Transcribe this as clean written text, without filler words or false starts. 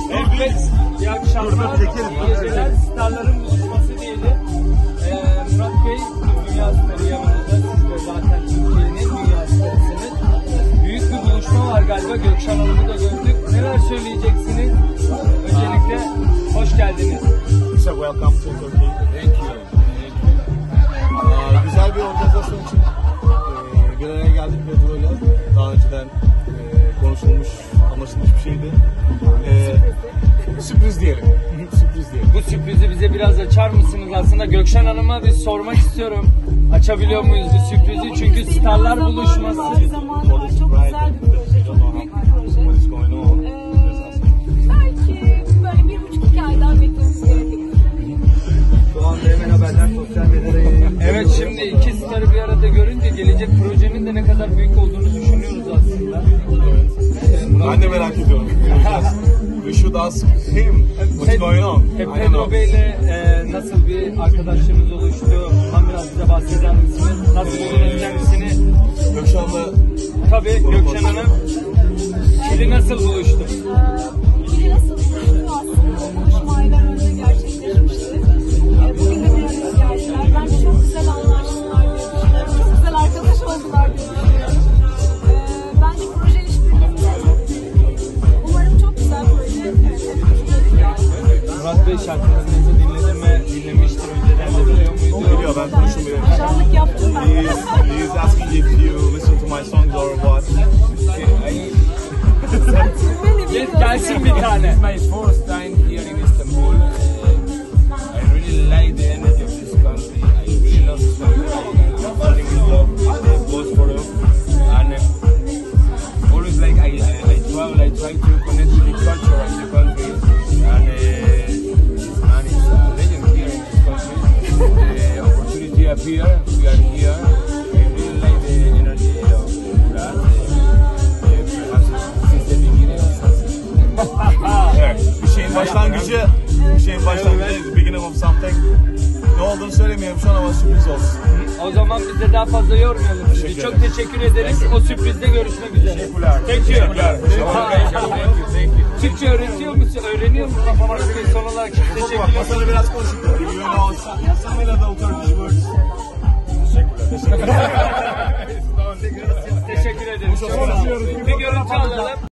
İyi akşamlar, iyi geceler. Starların buluşması değildi. Murat Bey, dünya starı yanımızda. Siz de zaten Türkiye'nin dünya starısınız. Büyük bir buluşma var galiba. Gökşen Hanım'ı da gördük. Neler söyleyeceksiniz? Öncelikle hoş geldiniz. Welcome to Turkey. Thank you. Güzel bir organizasyon için bir araya geldik ve böyle daha önceden konuşulmuş, anlaşılmış bir şeydi. Sürpriz diyelim. Sürpriz diyelim. Bu sürprizi bize biraz açar mısınız? Aslında Gökşen Hanım'a bir sormak istiyorum. Açabiliyor muyuz bu sürprizi? Çünkü starlar buluşması. Zamanı var. Çok güzel bir proje, çok büyük bir proje. Belki böyle 1,5-2 aydan beklememiz gerekiyor. Şu anda hemen haberler sosyal medyada yayınlanıyor. Evet, şimdi iki starı bir arada görünce gelecek projenin de ne kadar büyük olduğunu düşünüyoruz aslında. Ben de merak ediyorum. We should ask him what's going on. Pedro Bey'le nasıl bir arkadaşlığınız oluştu? Tam biraz bize bahseder misiniz? Nasıl buldunuz kendisini? Gökşen'le Tabii Gökşen Hanım. Kili nasıl buluştu? İkili nasıl buluştu aslında? O buluşma aylar önce gerçekleşmişti. Bugün de bir araya geldiler. Bence çok güzel anlaştılar diye düşünüyorum. Çok güzel arkadaş oldular diye düşünüyorum. Bence proje işbirliğinde çok büyük. Umarım çok güzel proje. Murat Bey şarkılarınızı dinledi mi? Dinlemiştir önceden de biliyor muydu? biliyor, ben konuştum bile. Ajanlık yaptım ben. He is asking if you listen to my songs or what. Gelsin bir tane. It's my first time here in Istanbul. I really like the energy of this country. I really love this country. I'm falling in love with the Bosphorus. And always like I travel, I try to connect with the culture of the country. And man is a legend here in this country. The opportunity up here, we are here. I really like the energy of that. Perhaps since the beginning. Evet, bir şeyin başlangıcı, the beginning of something. Ne olduğunu söylemeyelim şu an ama sürpriz olsun. O zaman biz de daha fazla yormayalım sizi. Teşekkür Çok ederim. teşekkür ederiz. O sürprizde görüşmek üzere. Teşekkürler. Teşekkürler. Thank you. Türkçe öğretiyor musun? Öğreniyor musun? Murat Bey, son olarak teşekkürler. Masada biraz konuştuk. You know some little Turkish words. Teşekkürler. Teşekkür ederiz. Bir görüntü alalım.